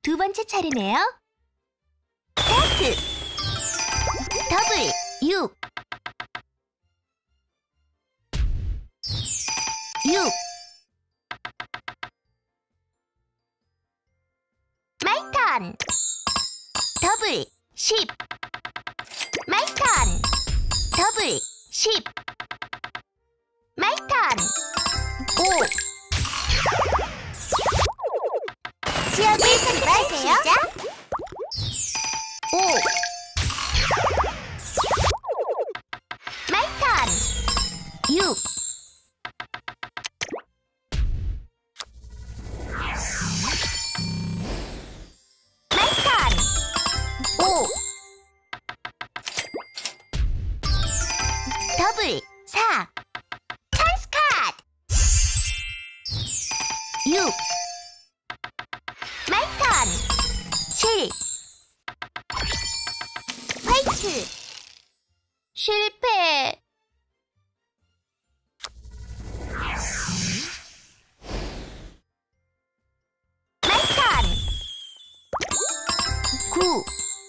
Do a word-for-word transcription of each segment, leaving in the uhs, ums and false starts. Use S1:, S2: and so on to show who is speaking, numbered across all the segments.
S1: 두 번째 차례네요. 스타트! 더블, 육. 육. 마이 턴. 더블, 십. 마이 턴. 더블, 십. 마이 턴. 오. 지역을 선택하세요. 시작. 오. 마이 턴. 육. 마이 턴. 오. 더블, 사. 찬스 카드. 육. 마이 턴. 칠. 화이트. 실패. 마이 턴. 구.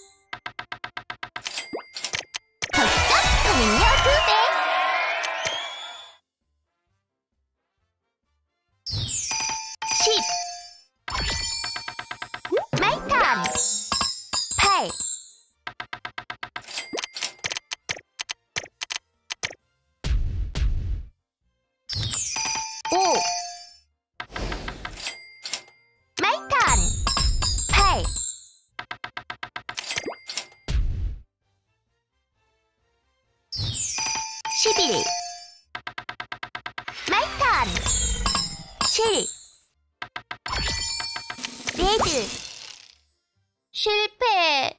S1: 덕점 통은요 두 배. 십. 마이 턴. 팔. 오. 마이 턴. 팔. 십일. 마이 턴. 칠. 레드. 실패.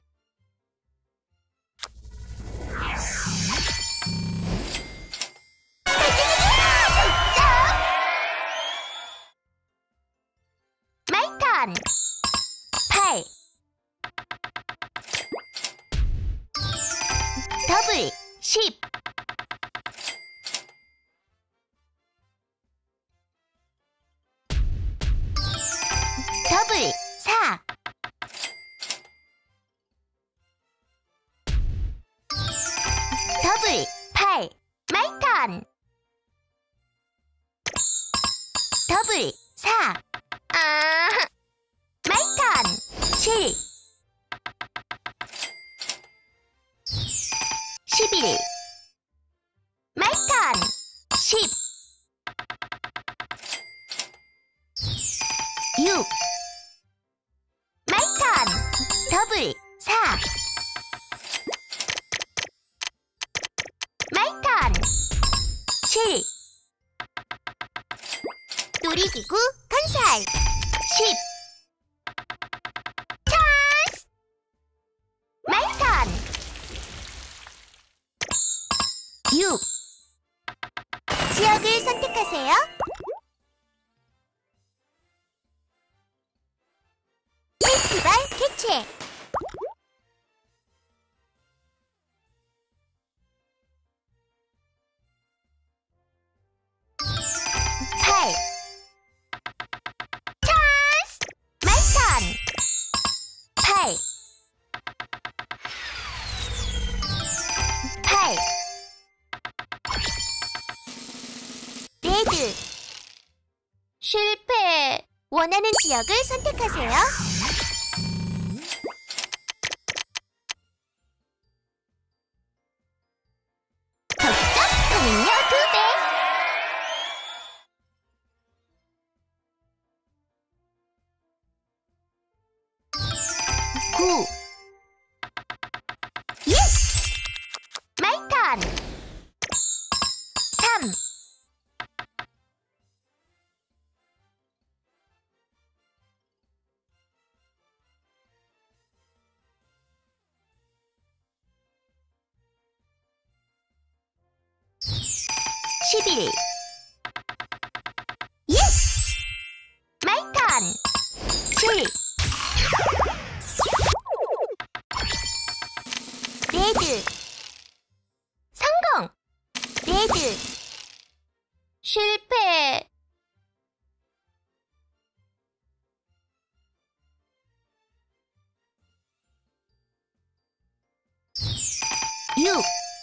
S1: 마이 턴. 팔. 더블, 십. 더블, 사. 더블, 팔. 마이 턴. 더블, 사. 아. 마이 턴. 칠. 십일. 마이 턴. 십. 육. 마이 턴. 더블, 사. 마이 턴. 칠. 놀이기구 건설. 십. 찬스. 마이 턴. 육. 지역을 선택하세요. 페스티벌 개최. 팔. 찬스. 마이 턴. 팔. 팔. 레드. 실패. 원하는 지역을 선택하세요. 덕점 통은요 두 배. 구. 육. 마이 턴. 삼. 십일. 육. 마이 턴. 칠. 레드. 성공. 레드. 실패. 육,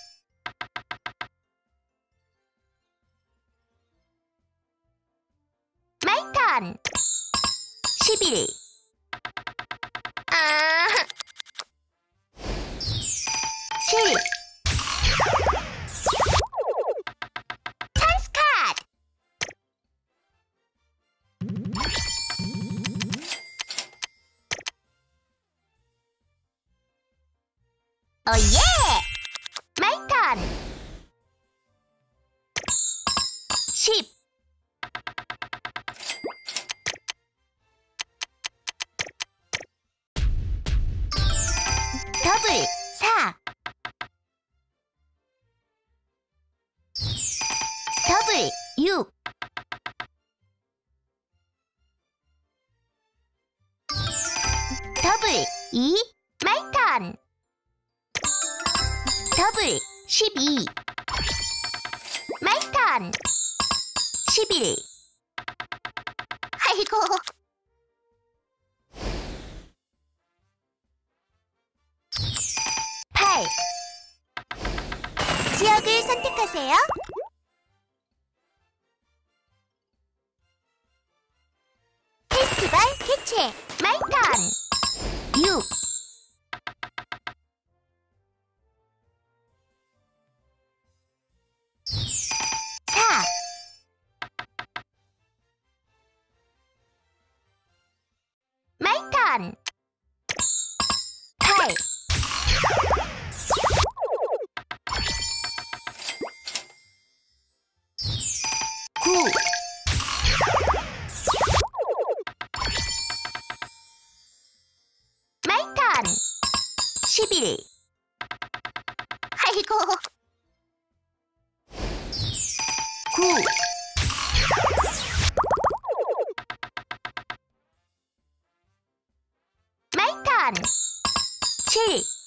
S1: 마이 턴. 십일. 아. 칠. 찬스 카드. 오예! 마이 턴. 십. 더블. 사. 더블. 육. 더블. 이. 마이 턴. 더블. 십이. 마이 턴. 십일. 아이고. 팔. 지역을 선택하세요. 페스티벌 개최. 마이 턴. 육. 사. 마이 턴. 팔. 구. 마이 턴. 십일. 아이고. 구. 마이 턴. 칠.